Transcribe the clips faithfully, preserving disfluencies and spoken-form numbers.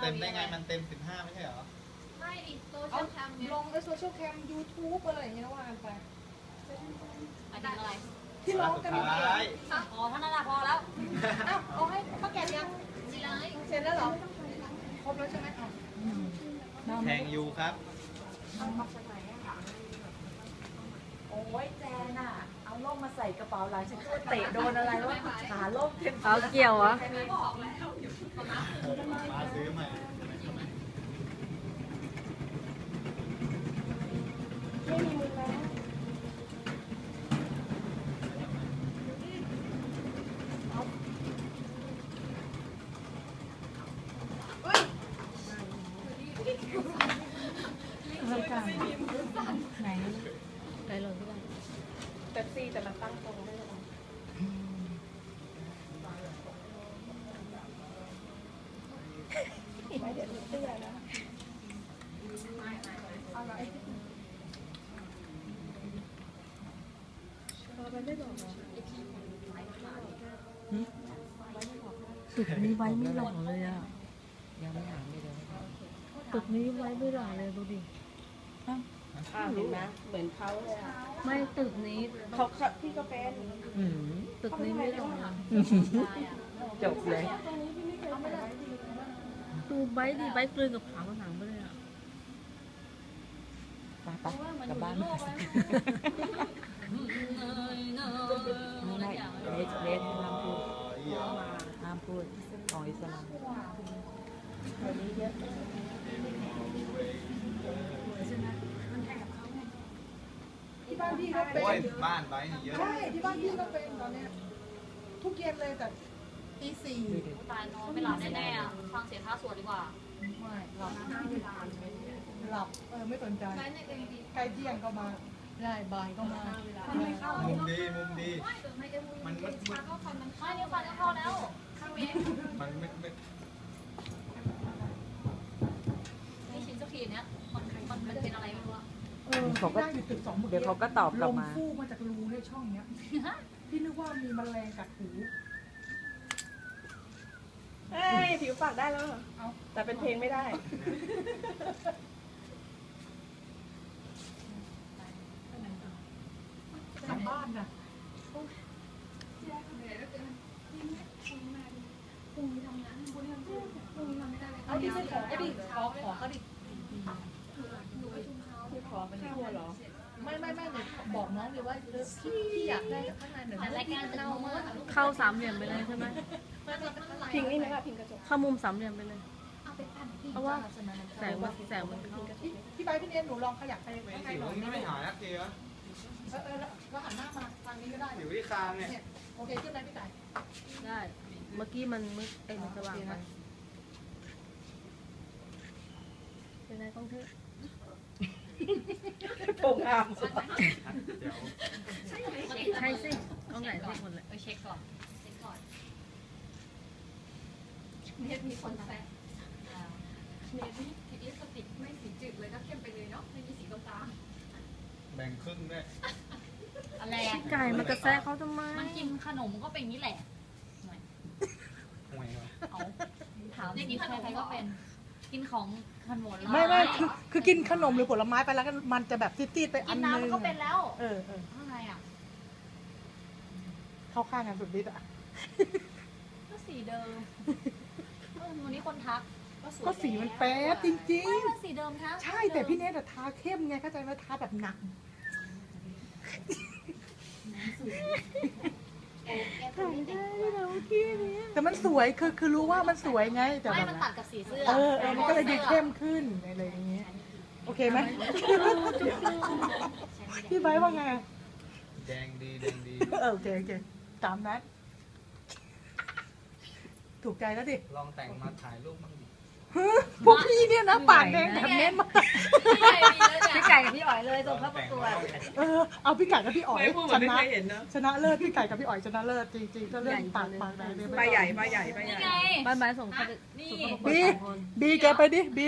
ต็มได้ไงมันเต็มสิบห้าไม่ใช่เหรอไม่ดิโซเชียลแคมลงไปโซเชียลแคมยูทูบอะไรอย่างเงี้ยว่ากันไปอันนี้อะไรที่ร้องกันเมื่อกี้อ๋อท่านนาพอแล้วอ้าวเอาให้ป้าแกยังเสร็จแล้วเหรอครบแล้วใช่ไหมคะแทงยูครับโอ้ยแจนอ่ะเอาล่มมาใส่กระเป๋าหลังฉันก็เตะโดนอะไรวะขาล่มเต็มเอาเกี่ยวอะมาซื้อใหม่ไม่มีมือแล้วไหนไหนลงที่ไหนแต่ซีแต่มันตั้งตรงไม่ได้ไม่เดี๋ยวเตี้ยนะอะไรเราไม่บอกตึกนี้ไว้ไม่หล่อเลยอ่ะยังไม่หาไม่เลยตึกนี้ไว้ไม่หล่อเลยดูดิอ่าเห็นไหมเหมือนเขาเลยอ่ะไม่ตึกนี้เขาพี่ก็เป็นตึกนี้ไม่หล่อจบเลยดูใบดิใบกลืนกับขาผนังไปเลยอ่ะไปไปกลับบ้านไม่ได้เลสเลสห้ามพูดห้ามพูดของอิสลามที่บ้านพี่ก็เป็นบ้านไปเยอะใช่ที่บ้านพี่ก็เป็นตอนนี้ทุกเย็นเลยแต่ตีสี่ตายนอนไม่หลับแน่ๆอ่ะฟังเสียงท่าสวดดีกว่าไม่หลับหลับเออไม่สนใจใกล้เที่ยงก็มาได้บ่ายก็มามุมดีมุมดีมันมันมันไม่เดี๋ยวฟันก็พอแล้วมันไม่ไม่ไม่ชินสักทีเนี้ยมันมันมันเป็นอะไรไม่รู้อะเออเขาก็อยู่ตึกสองเดี๋ยวเขาก็ตอบกลับมาลมฟูมาจากรูในช่องเนี้ยพี่นึกว่ามีแมลงกัดหูเอ้ยผิวปากได้แล้วเหรอแต่เป็นเพลงไม่ได้กลับบ้านนะเอาดิขอก็ดิขอขอก็ดิพี่ขอเป็นทั่วหรอไม่ไม่ไม่เนี่ยบอกน้องเลยว่าพี่อยากได้ข้างในหนึ่งรายการเข้ามาเข้าสามเหลี่ยมไปเลยใช่ไหมพิงนี่นะคะพิงกระจกเข้ามุมสามเหลี่ยมไปเลยเพราะว่าแสงมันแสงมันเข้าพี่ใบพี่เนนหนูลองขยับไปข้างในหน่อยไม่หายนักทีวะเออเออแล้วหันหน้ามาทางนี้ก็ได้อยู่ที่คางเนี่ยโอเคขึ้นได้พี่ไก่ได้เมื่อกี้มันมืดเอ็นสว่างไปเป็นไรกล้องเทพโป่งงามใช่สิกล้องไหนเช็คหมดเลยเช็คก่อนเช็คก่อนเนี่ยมีคนแซะเนี่ยนี่ทีนี้สติกไม่สีจืดเลยก็เข้มไปเลยเนาะไม่มีสีตรงกลางแบ่งครึ่งด้วยอะไรอะไก่มันกระแซะเขาทำไมมันกินขนมก็เป็นนี้แหละเอาถามอย่างนี้ใครๆก็เป็นกินของขนมไม่ไม่คือคือกินขนมหรือผลไม้ไปแล้วมันจะแบบซีดๆไปอันนึงกินน้ำก็เป็นแล้วเออเออข้างในอ่ะเข้าข้างกันสุดฤทธิ์อ่ะก็สีเดิมวันนี้คนทักก็สีมันแป๊ดจริงๆไม่สีเดิมทั้งใช่แต่พี่เนททาเข้มไงเข้าใจไหมทาแบบหนักแต่มันสวยคือคือรู้ว่ามันสวยไงแต่ไม่มันตัดกับสีเสื้อเออเออมันก็เลยดูเข้มขึ้นอะไรอย่างเงี้ยโอเคไหมพี่ไบร์ทว่าไงแดงดีแดงดีเออโอเคโอเคตามนั้นถูกใจแล้วดิลองแต่งมาถ่ายรูปบ้างดิพวกพี่เนี่ยนะปากแดงแบบเน้นมากพี่ไก่กับพี่อ๋อยเลยตรงเข้าประตูเออเอาพี่ไก่กับพี่อ๋อยชนะชนะเลิศพี่ไก่กับพี่อ๋อยชนะเลิศจริงๆก็เรื่องปากปากแดงใบใหญ่ใบใหญ่ใบใหญ่ใบใบส่งเขาบีบีแกไปดิบี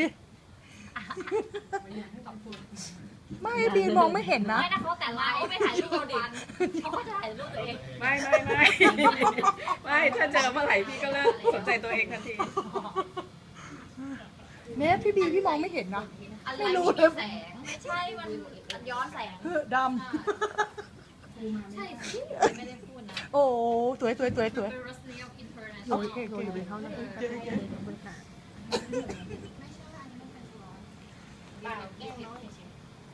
ไม่บีมองไม่เห็นนะไม่นะเขาแต่ไลน์ไม่ถ่ายรูปดิเขาก็ถ่ายรูปตัวเองไม่ไม่ไม่ไม่ถ้าเจอเมื่อไหร่พี่ก็เลิกสนใจตัวเองทันทีเนทพี่บีพี่มองไม่เห็นนะอะไรไม่รู้มีเลยแสงไม่ใช่มันย้อนแสงเฮ้อดใช่สิไม่ได้พูดนะำ โอ้สวยสวยสวยสวยเป็น Rosney of International โอเคโอเคไปเขาเลยไม่ใช่ว่าอันนี้มันเป็นร้อนปากแก้มน้อยเฉย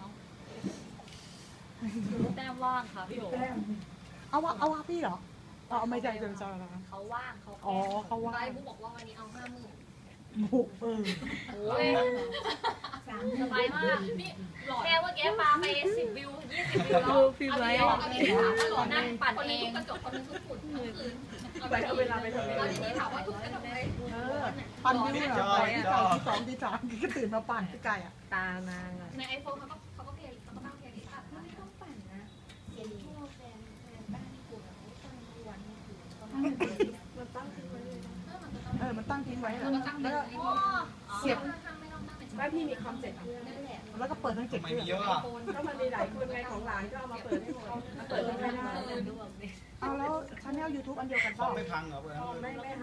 ๆแต้มว่างค่ะพี่โอ๋เอาวะเอาวะพี่เหรอเอาเอาไม่ใช่จะจะอะไรเขาว่างเขาอ๋อเขาว่าไบบุ๊กบอกว่าวันนี้เอาห้าหมื่นบุกเออโอ้ยสบายมากนี่แค่ว่าแกปาไปสิบวิวยี่สิบวิวแล้วฟิลไว้เอาดีๆถามว่าหล่อนั่งปั่นเองคนนึงทุกกระจกคนนึงทุกฝุ่นทั้งคืนไปเอาเวลาไปทำเองแล้วทีนี้ถามว่าทุกกระจกเลยเออปั่นวิวเหรอไปที่สองที่สองที่สามก็ตื่นมาปั่นพี่ไก่อ่ะตานางอ่ะในไอโฟนเขาก็เขาก็เพลย์เขาก็ตั้งเพลย์ลิสต์ไม่ต้องปั่นนะเสียดีแฟนแฟนบ้านที่กูเขาตั้งทุกวันนี่คือเขาตั้งมันตั้งทิ้งไว้เลยนะเออมันตั้งทิ้งไว้แล้วก็ตั้งเป็นเสียบข้างไม่ต้องตั้งเป็นบ้านพี่มีคอมเซ็ปต์นั่นแหละแล้วก็เปิดทั้งเจ็ดทำไมเครื่มีองเยอะอ่ะก็มันมีหลายคนไงของหลานก็เอามาเปิดให้หมดเปิดไม่ได้เอาแล้วชาแนลยูทูบอันเดียวกันขอเปงล่าไม่พังเหรอเพื่อนไม่ไม่